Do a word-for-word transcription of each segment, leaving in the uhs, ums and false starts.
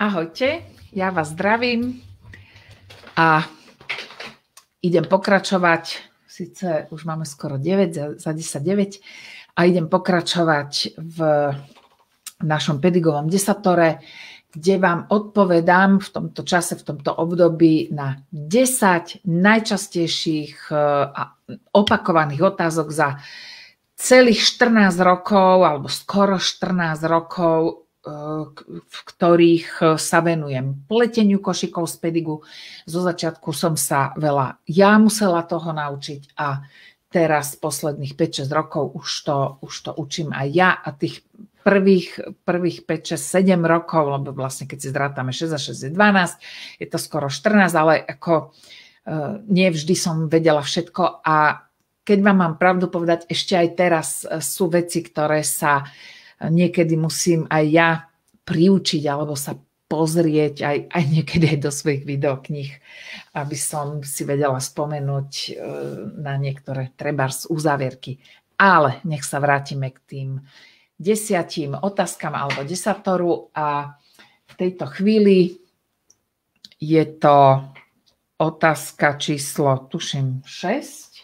Ahojte, ja vás zdravím a idem pokračovať, síce už máme skoro deväť, za desať deväť a idem pokračovať v našom pedigovom desatore, kde vám odpovedám v tomto čase, v tomto období na desať najčastejších a opakovaných otázok za celých štrnásť rokov alebo skoro štrnásť rokov, v ktorých sa venujem pleteniu košíkov z pedigu. Zo začiatku som sa veľa ja musela toho naučiť a teraz posledných päť šesť rokov už to, už to učím aj ja a tých prvých, prvých päť šesť sedem rokov, lebo vlastne keď si zrátame šesť a šesť je dvanásť, je to skoro štrnásť, ale ako nie vždy som vedela všetko a keď vám mám pravdu povedať, ešte aj teraz sú veci, ktoré sa niekedy musím aj ja priučiť alebo sa pozrieť aj, aj niekedy aj do svojich videokníh, aby som si vedela spomenúť na niektoré trebárs uzávierky. Ale nech sa vrátime k tým desiatim otázkam alebo desatoru a v tejto chvíli je to otázka číslo, tuším, šesť.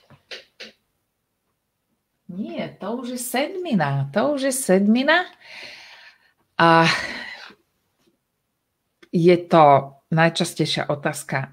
Nie, to už je sedmina, to už je sedmina a je to najčastejšia otázka,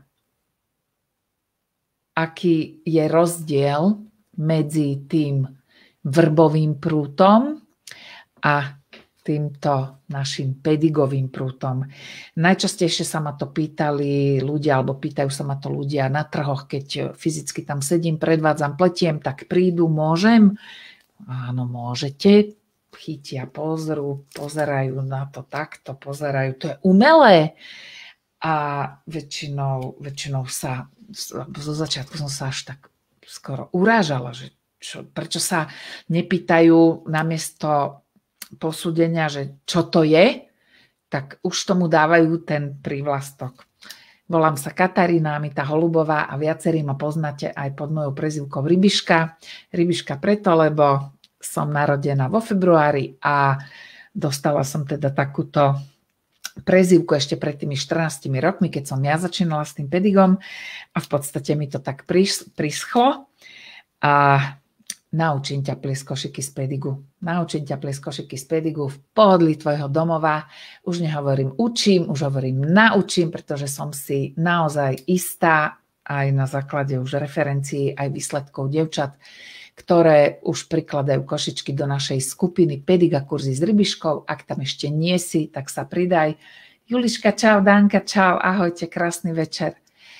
aký je rozdiel medzi tým vrbovým prútom a týmto našim pedigovým prútom. Najčastejšie sa ma to pýtali ľudia, alebo pýtajú sa ma to ľudia na trhoch, keď fyzicky tam sedím, predvádzam, pletiem, tak prídu, môžem? Áno, môžete. Chytia, pozrú, pozerajú na to takto, pozerajú. To je umelé. A väčšinou, väčšinou sa, zo začiatku som sa až tak skoro urážala, že čo, prečo sa nepýtajú namiesto posúdenia, že čo to je, tak už tomu dávajú ten prívlastok. Volám sa Katarína Amita Holubová a viacerí ma poznáte aj pod mojou prezývkou Rybiška. Rybiška preto, lebo som narodená vo februári a dostala som teda takúto prezývku ešte pred tými štrnástimi rokmi, keď som ja začínala s tým pedigom a v podstate mi to tak prischlo a naučím ťa pliesť košíky z pedigu. Naučím ťa pliesť košíky z pedigu v pohodlí tvojho domova. Už nehovorím učím, už hovorím naučím, pretože som si naozaj istá aj na základe už referencií, aj výsledkov dievčat, ktoré už prikladajú košičky do našej skupiny Pediga kurzy s Rybiškou. Ak tam ešte nie si, tak sa pridaj. Juliška, čau, Danka, čau, ahojte, krásny večer.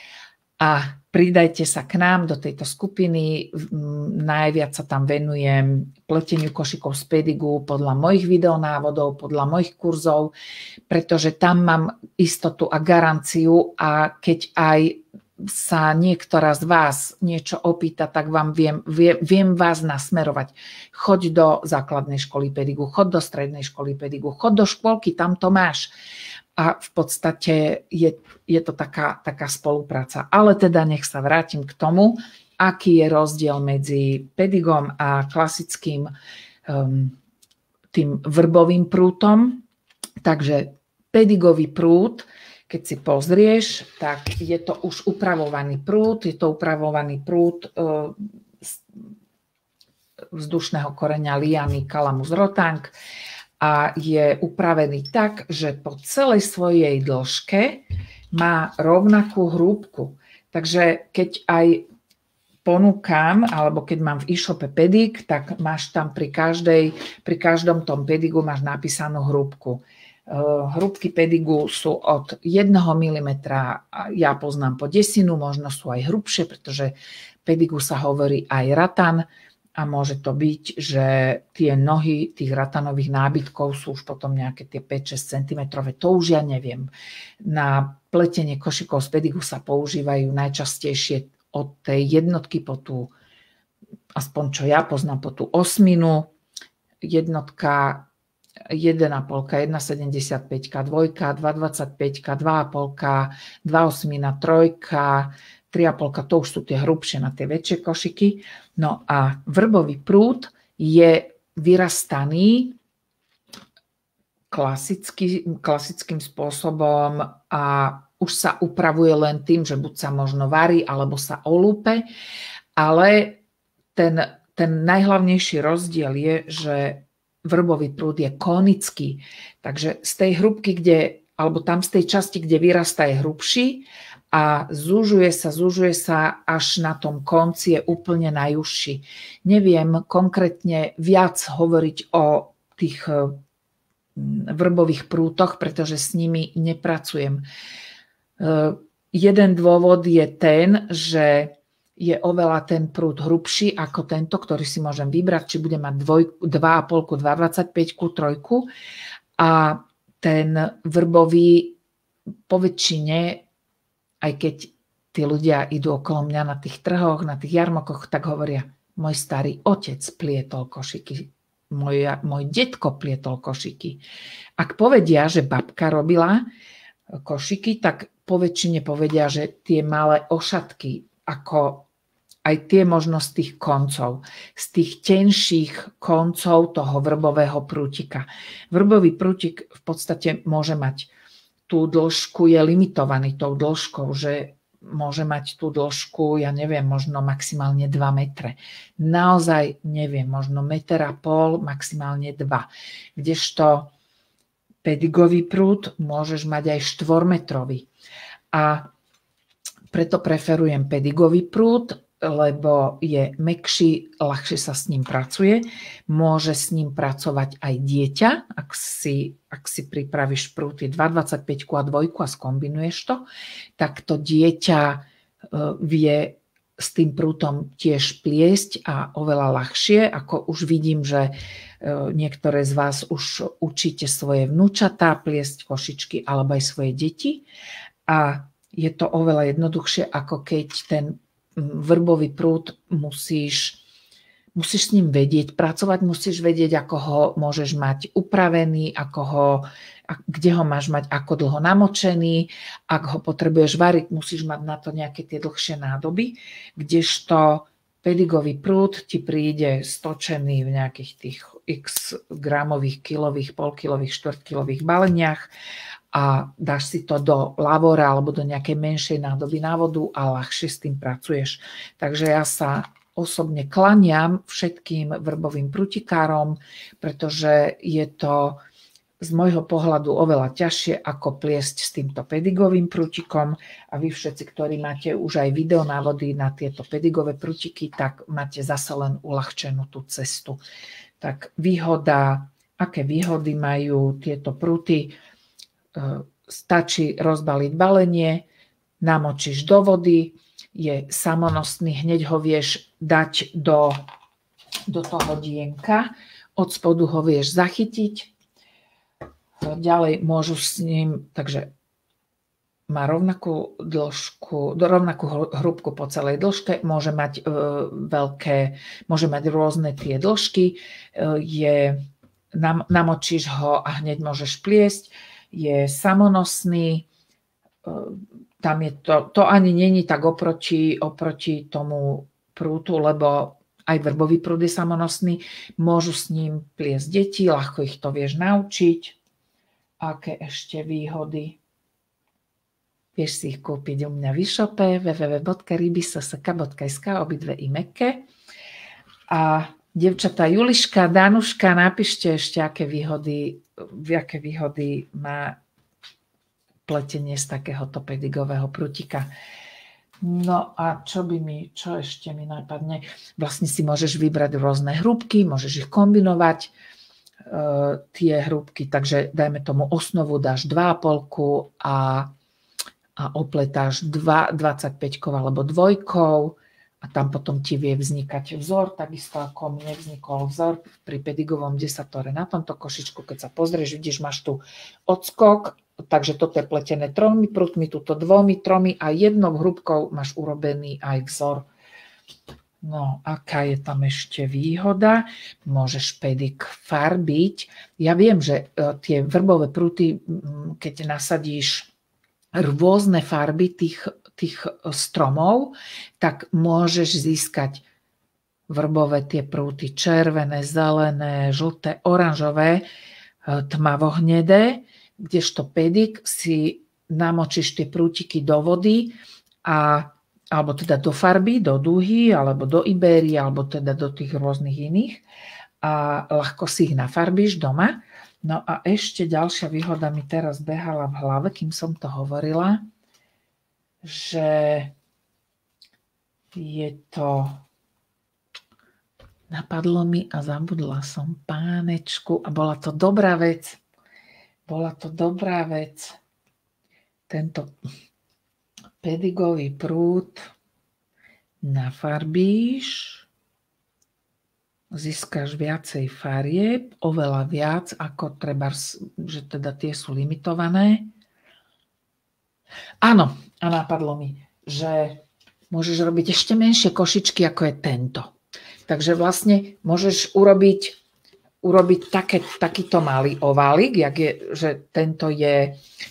A pridajte sa k nám do tejto skupiny. Najviac sa tam venujem pleteniu košíkov z pedigu podľa mojich videonávodov, podľa mojich kurzov, pretože tam mám istotu a garanciu a keď aj sa niektorá z vás niečo opýta, tak vám viem, viem, viem vás nasmerovať. Choď do základnej školy pedigu, choď do strednej školy pedigu, choď do škôlky, tam to máš. A v podstate je, je to taká, taká spolupráca. Ale teda nech sa vrátim k tomu, aký je rozdiel medzi pedigom a klasickým um, tým vrbovým prútom. Takže pedigový prút, keď si pozrieš, tak je to už upravovaný prút, je to upravovaný prút uh, vzdušného koreňa liany Calamus rotang, a je upravený tak, že po celej svojej dĺžke má rovnakú hrúbku. Takže keď aj ponúkam, alebo keď mám v e-shope pedik, tak máš tam pri, každej, pri každom tom pedigu máš napísanú hrúbku. Hrúbky pedigu sú od jedného milimetra, ja poznám po desinu, možno sú aj hrubšie, pretože pedigu sa hovorí aj ratan, a môže to byť, že tie nohy tých ratanových nábytkov sú už potom nejaké tie päť šesť centimetrov. To už ja neviem. Na pletenie košíkov z pedigu sa používajú najčastejšie od tej jednotky po tú, aspoň čo ja poznám, po tú osminu, jednotka jeden a pol, jedna sedemdesiatpäť, dvojka, dva dvadsaťpäť, dva a pol, dva osmina, trojka, tri a pol, to už sú tie hrubšie na tie väčšie košiky. No a vrbový prút je vyrastaný klasický, klasickým spôsobom a už sa upravuje len tým, že buď sa možno varí, alebo sa olúpe, ale ten, ten najhlavnejší rozdiel je, že vrbový prúd je konický, takže z tej hrúbky, kde, alebo tam z tej časti, kde vyrastá, je hrubší a zúžuje sa, zúžuje sa až na tom konci je úplne najúžší. Neviem konkrétne viac hovoriť o tých vrbových prútoch, pretože s nimi nepracujem. Jeden dôvod je ten, že je oveľa ten prúd hrubší ako tento, ktorý si môžem vybrať, či bude mať dva a pol, dva dvadsaťpäť, trojku. A ten vrbový po väčšine, aj keď tí ľudia idú okolo mňa na tých trhoch, na tých jarmokoch, tak hovoria, môj starý otec plietol košiky, môj, môj detko plietol košiky. Ak povedia, že babka robila košiky, tak po väčšine povedia, že tie malé ošatky, ako aj tie možno z tých koncov, z tých tenších koncov toho vrbového prútika. Vrbový prútik v podstate môže mať tú dĺžku, je limitovaný tou dĺžkou, že môže mať tú dĺžku, ja neviem, možno maximálne dva metre. Naozaj neviem, možno meter a pol, maximálne dva. Kdežto pedigový prúd môžeš mať aj štvormetrový. A preto preferujem pedigový prúd, lebo je mäkší, ľahšie sa s ním pracuje. Môže s ním pracovať aj dieťa, ak si, ak si pripravíš prúty dva dvadsaťpäť a dvojku a skombinuješ to, tak to dieťa vie s tým prútom tiež pliesť a oveľa ľahšie, ako už vidím, že niektoré z vás už učíte svoje vnúčatá pliesť košičky alebo aj svoje deti. A je to oveľa jednoduchšie, ako keď ten vrbový prúd musíš, musíš s ním vedieť pracovať, musíš vedieť, ako ho môžeš mať upravený, ako ho, kde ho máš mať, ako dlho namočený. Ak ho potrebuješ variť, musíš mať na to nejaké tie dlhšie nádoby, kdežto pedigový prúd ti príde stočený v nejakých tých x gramových, kilových, polkilových, štvrtkilových baleniach a dáš si to do lavora alebo do nejakej menšej nádoby na vodu a ľahšie s tým pracuješ. Takže ja sa osobne klaniam všetkým vrbovým prútikárom, pretože je to z môjho pohľadu oveľa ťažšie ako pliesť s týmto pedigovým prútikom a vy všetci, ktorí máte už aj videonávody na tieto pedigové prútiky, tak máte zase len uľahčenú tú cestu. Tak výhoda, aké výhody majú tieto prúty? Stačí rozbaliť balenie, namočíš do vody, je samonosný, hneď ho vieš dať do, do toho dienka, od spodu ho vieš zachytiť, ďalej môžu s ním, takže má rovnakú dĺžku, rovnakú hrúbku po celej dĺžke, môže mať e, veľké, môže mať rôzne tie dĺžky, e, je, nam, namočíš ho a hneď môžeš pliesť, je samonosný, tam je to, to ani není tak oproti, oproti tomu prútu, lebo aj vrbový prúd je samonosný, môžu s ním pliesť deti, ľahko ich to vieš naučiť. Aké ešte výhody? Vieš si ich kúpiť u mňa v e-shope w w w bodka rybyssk bodka es ka, obidve i mäkké. A devčatá Juliška, Danuška, napíšte ešte, aké výhody, aké výhody má pletenie z takéhoto pedigového prútika. No a čo by mi, čo ešte mi napadne? Vlastne si môžeš vybrať rôzne hrúbky, môžeš ich kombinovať, e, tie hrúbky, takže dajme tomu osnovu dáš dva a pol a, a opletáš dva dvadsaťpäť alebo dvojkou, a tam potom ti vie vznikať vzor, takisto ako mne vznikol vzor pri pedigovom desatore na tomto košičku. Keď sa pozrieš, vidíš, máš tu odskok, takže toto je pletené tromi prútmi, tuto dvomi, tromi a jednou hrúbkou máš urobený aj vzor. No, aká je tam ešte výhoda? Môžeš pedik farbiť. Ja viem, že tie vrbové prúty, keď nasadíš rôzne farby tých tých stromov, tak môžeš získať vrbové tie prúty červené, zelené, žlté, oranžové. tmavohnedé, kdežto pedik si namočíš tie prútiky do vody a, alebo teda do farby, do duhy, alebo do Ibéry, alebo teda do tých rôznych iných a ľahko si ich nafarbíš doma. No a ešte ďalšia výhoda mi teraz behala v hlave, kým som to hovorila, že je to... Napadlo mi a zabudla som pánečku a bola to dobrá vec. Bola to dobrá vec. Tento pedigový prúd nafarbíš, získaš viacej farieb, oveľa viac, ako treba, že teda tie sú limitované. Áno, a napadlo mi, že môžeš robiť ešte menšie košičky, ako je tento. Takže vlastne môžeš urobiť, urobiť také, takýto malý oválik, jak je, že tento je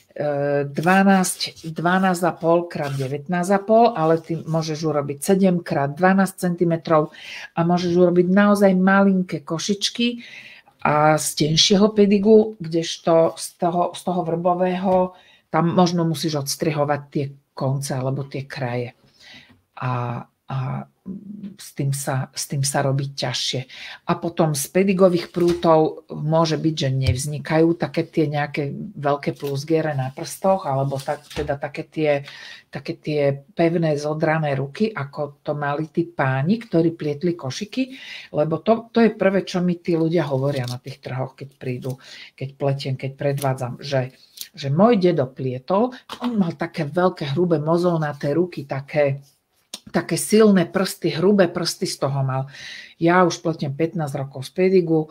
dvanásť, dvanásť a pol krát devätnásť a pol, ale ty môžeš urobiť sedem krát dvanásť centimetrov a môžeš urobiť naozaj malinké košičky a z tenšieho pedigu, kdežto z toho, z toho vrbového tam možno musíš odstrihovať tie konce alebo tie kraje. A, a s tým sa, s tým sa robí ťažšie. A potom z pedigových prútov môže byť, že nevznikajú také tie nejaké veľké plusgiere na prstoch, alebo tak, teda také tie, také tie pevné zodrané ruky, ako to mali tí páni, ktorí plietli košiky, lebo to, to je prvé, čo mi tí ľudia hovoria na tých trhoch, keď prídu, keď pletiem, keď predvádzam, že, že môj dedo plietol, on mal také veľké, hrubé, mozolnaté ruky, také také silné prsty, hrubé prsty z toho mal. Ja už pletiem pätnásť rokov z pedigu,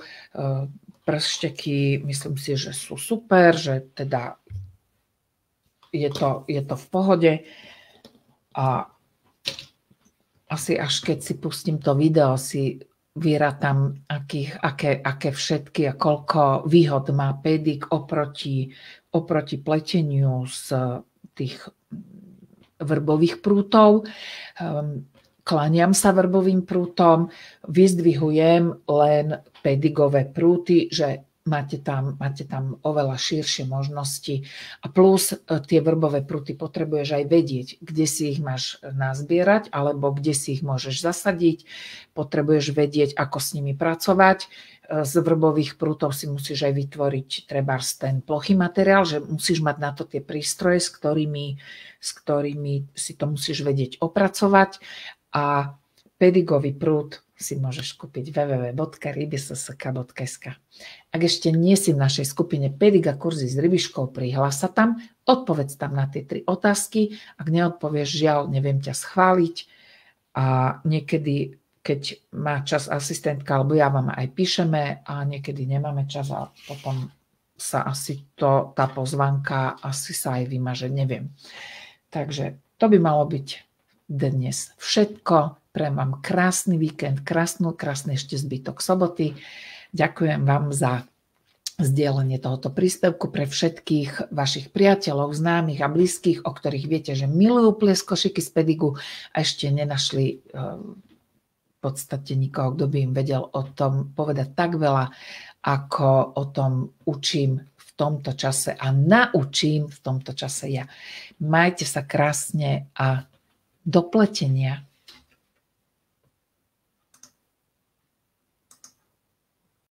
prsteky myslím si, že sú super, že teda je to, je to v pohode a asi až keď si pustím to video, si vyrátam, akých, aké, aké všetky a koľko výhod má pedik oproti, oproti pleteniu z tých vrbových prútov. Kláňam sa vrbovým prútom, vyzdvihujem len pedigové prúty, že máte tam, máte tam oveľa širšie možnosti a plus tie vrbové prúty potrebuješ aj vedieť, kde si ich máš nazbierať alebo kde si ich môžeš zasadiť. Potrebuješ vedieť, ako s nimi pracovať. Z vrbových prútov si musíš aj vytvoriť trebárs ten plochý materiál, že musíš mať na to tie prístroje, s ktorými, s ktorými si to musíš vedieť opracovať. A pedigový prút si môžeš kúpiť w w w bodka rybissk bodka es ka. Ak ešte nie si v našej skupine Pediga kurzy s rybiškou, prihlás sa tam, odpovedz tam na tie tri otázky. Ak neodpovieš, žiaľ, neviem ťa schváliť. A niekedy, keď má čas asistentka, alebo ja vám aj píšeme a niekedy nemáme čas a potom sa asi to, tá pozvánka asi sa aj vymaže, neviem. Takže to by malo byť dnes všetko. Prajem vám krásny víkend, krásnu, krásny ešte zbytok soboty. Ďakujem vám za zdieľanie tohoto príspevku pre všetkých vašich priateľov, známych a blízkych, o ktorých viete, že milujú pliesť košiky z pedigu a ešte nenašli v podstate nikoho, kto by im vedel o tom povedať tak veľa, ako o tom učím v tomto čase a naučím v tomto čase ja. Majte sa krásne a do pletenia.